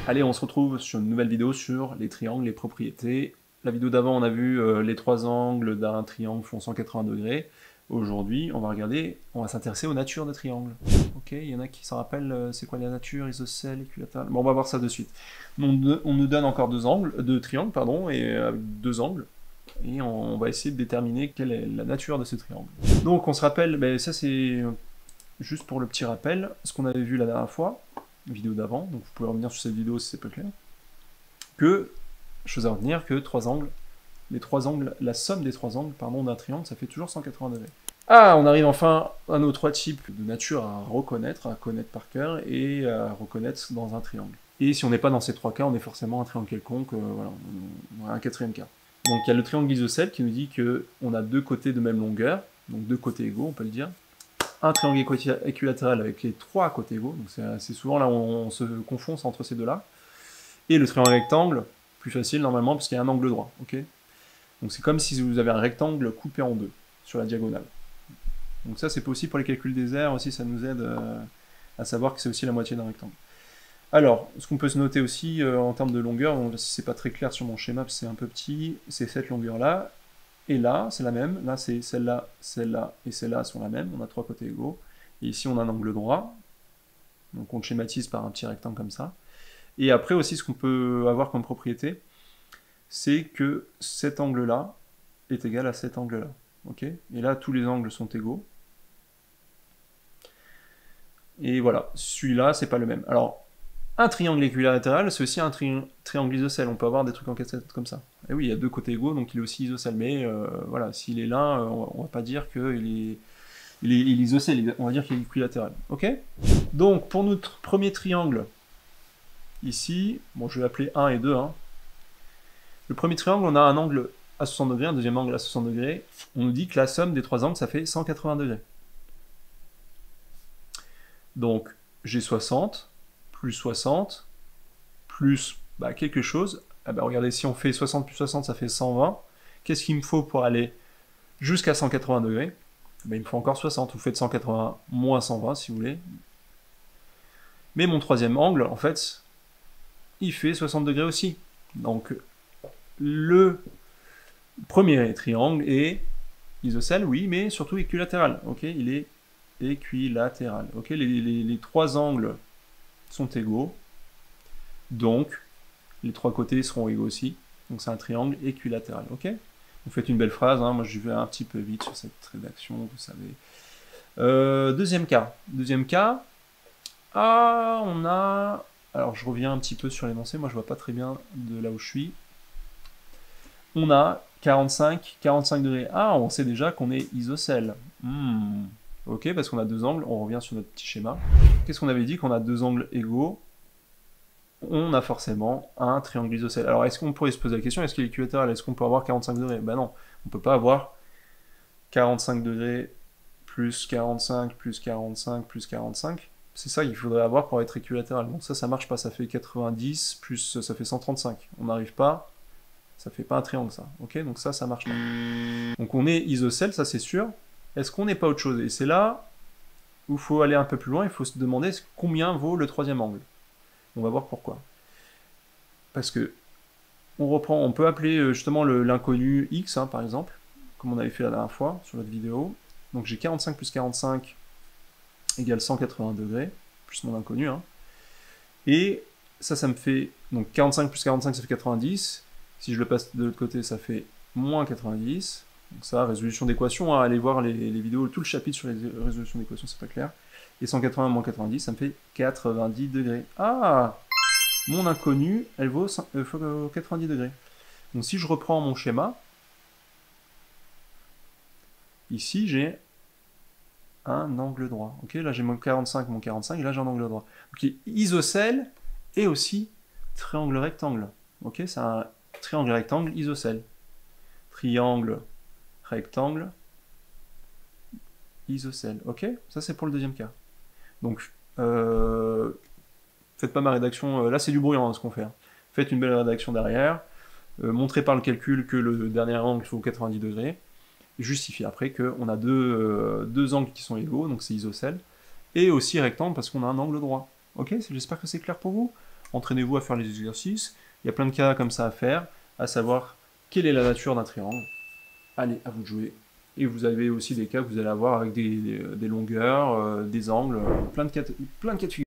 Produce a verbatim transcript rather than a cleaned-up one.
Allez, on se retrouve sur une nouvelle vidéo sur les triangles, les propriétés. La vidéo d'avant, on a vu euh, les trois angles d'un triangle font cent quatre-vingts degrés. Aujourd'hui, on va regarder, on va s'intéresser aux natures des triangles. Ok, il y en a qui s'en rappellent, euh, c'est quoi la nature, isocèle, équilatéral. Bon, on va voir ça de suite. On, on nous donne encore deux angles, deux triangles, pardon, et euh, avec deux angles. Et on, on va essayer de déterminer quelle est la nature de ce triangle. Donc, on se rappelle, ben, ça c'est juste pour le petit rappel, ce qu'on avait vu la dernière fois, vidéo d'avant, donc vous pouvez revenir sur cette vidéo si c'est pas clair, que, chose à retenir, que trois angles, les trois angles, la somme des trois angles, pardon, d'un triangle, ça fait toujours cent quatre-vingts degrés. Ah, on arrive enfin à nos trois types de nature à reconnaître, à connaître par cœur et à reconnaître dans un triangle. Et si on n'est pas dans ces trois cas, on est forcément un triangle quelconque, euh, voilà, on a un quatrième cas. Donc il y a le triangle isocèle qui nous dit qu'on a deux côtés de même longueur, donc deux côtés égaux, on peut le dire. Un triangle équilatéral avec les trois côtés égaux, donc c'est souvent là où on se confond entre ces deux-là. Et le triangle rectangle, plus facile normalement, parce qu'il y a un angle droit. Okay, donc c'est comme si vous avez un rectangle coupé en deux, sur la diagonale. Donc ça c'est possible pour les calculs des aires aussi, ça nous aide euh, à savoir que c'est aussi la moitié d'un rectangle. Alors, ce qu'on peut se noter aussi euh, en termes de longueur, donc, si c'est pas très clair sur mon schéma, parce que c'est un peu petit, c'est cette longueur-là. Et là, c'est la même. Là, c'est celle-là, celle-là et celle-là sont la même. On a trois côtés égaux. Et ici, on a un angle droit. Donc, on le schématise par un petit rectangle comme ça. Et après aussi, ce qu'on peut avoir comme propriété, c'est que cet angle-là est égal à cet angle-là. Okay, et là, tous les angles sont égaux. Et voilà, celui-là, c'est pas le même. Alors, un triangle équilatéral, c'est aussi un tri triangle isocèle. On peut avoir des trucs en cassette comme ça. Et oui, il y a deux côtés égaux, donc il est aussi isocèle. Mais euh, voilà, s'il est là, euh, on va pas dire qu'il est, il est, il est isocèle, on va dire qu'il est équilatéral. Ok? Donc, pour notre premier triangle, ici, bon, je vais appeler un et deux. Hein. Le premier triangle, on a un angle à soixante degrés, un deuxième angle à soixante degrés. On nous dit que la somme des trois angles, ça fait cent quatre-vingts degrés. Donc, j'ai soixante, plus soixante, plus bah, quelque chose. Ah bah, regardez, si on fait soixante plus soixante, ça fait cent vingt. Qu'est-ce qu'il me faut pour aller jusqu'à cent quatre-vingts degrés? Bah, il me faut encore soixante. Vous faites cent quatre-vingts moins cent vingt, si vous voulez. Mais mon troisième angle, en fait, il fait soixante degrés aussi. Donc, le premier triangle est isocèle, oui, mais surtout équilatéral. Okay, il est équilatéral. Okay, les, les, les trois angles sont égaux. Donc, les trois côtés seront égaux aussi. Donc, c'est un triangle équilatéral. Ok, vous faites une belle phrase. Hein, moi, je vais un petit peu vite sur cette rédaction, vous savez. Euh, deuxième cas. Deuxième cas. Ah, on a... Alors, je reviens un petit peu sur l'énoncé. Moi, je vois pas très bien de là où je suis. On a quarante-cinq, quarante-cinq degrés. Ah, on sait déjà qu'on est isocèle. Hmm. Ok, parce qu'on a deux angles. On revient sur notre petit schéma. Qu'est-ce qu'on avait dit? Qu'on a deux angles égaux. On a forcément un triangle isocèle. Alors, est-ce qu'on pourrait se poser la question, est-ce qu'il est équilatéral? Est-ce qu'on peut avoir quarante-cinq degrés? Ben non, on ne peut pas avoir quarante-cinq degrés plus quarante-cinq plus quarante-cinq plus quarante-cinq. C'est ça qu'il faudrait avoir pour être équilatéral. Donc ça, ça marche pas. Ça fait quatre-vingt-dix plus ça fait cent trente-cinq. On n'arrive pas. Ça fait pas un triangle, ça. Ok, donc ça, ça marche pas. Donc on est isocèle, ça c'est sûr. Est-ce qu'on n'est pas autre chose? Et c'est là où il faut aller un peu plus loin. Il faut se demander combien vaut le troisième angle. On va voir pourquoi. Parce que on reprend, on peut appeler justement l'inconnu x, hein, par exemple, comme on avait fait la dernière fois sur notre vidéo. Donc j'ai quarante-cinq plus quarante-cinq égale cent quatre-vingts degrés, plus mon inconnu. Hein. Et ça, ça me fait... Donc quarante-cinq plus quarante-cinq, ça fait quatre-vingt-dix. Si je le passe de l'autre côté, ça fait moins quatre-vingt-dix. Donc ça, résolution d'équation, hein, allez voir les, les vidéos, tout le chapitre sur les résolutions d'équation, c'est pas clair. Et cent quatre-vingts moins quatre-vingt-dix, ça me fait quatre-vingt-dix degrés. Ah, mon inconnu, elle vaut quatre-vingt-dix degrés. Donc si je reprends mon schéma, ici j'ai un angle droit. Ok, là j'ai mon quarante-cinq, mon quarante-cinq, et là j'ai un angle droit. Ok, isocèle et aussi triangle rectangle. Ok, c'est un triangle rectangle isocèle. Triangle rectangle isocèle. Ok, ça c'est pour le deuxième cas. Donc, euh, faites pas ma rédaction, euh, là c'est du brouillon hein, ce qu'on fait. Hein. Faites une belle rédaction derrière, euh, montrez par le calcul que le dernier angle faut quatre-vingt-dix degrés, justifiez après qu'on a deux, euh, deux angles qui sont égaux, donc c'est isocèle, et aussi rectangle parce qu'on a un angle droit. Ok, j'espère que c'est clair pour vous. entraînez-vous à faire les exercices. Il y a plein de cas comme ça à faire, à savoir quelle est la nature d'un triangle. Allez, à vous de jouer. Et vous avez aussi des cas que vous allez avoir avec des, des, des longueurs, euh, des angles, euh, plein de cas, plein de cas de figure.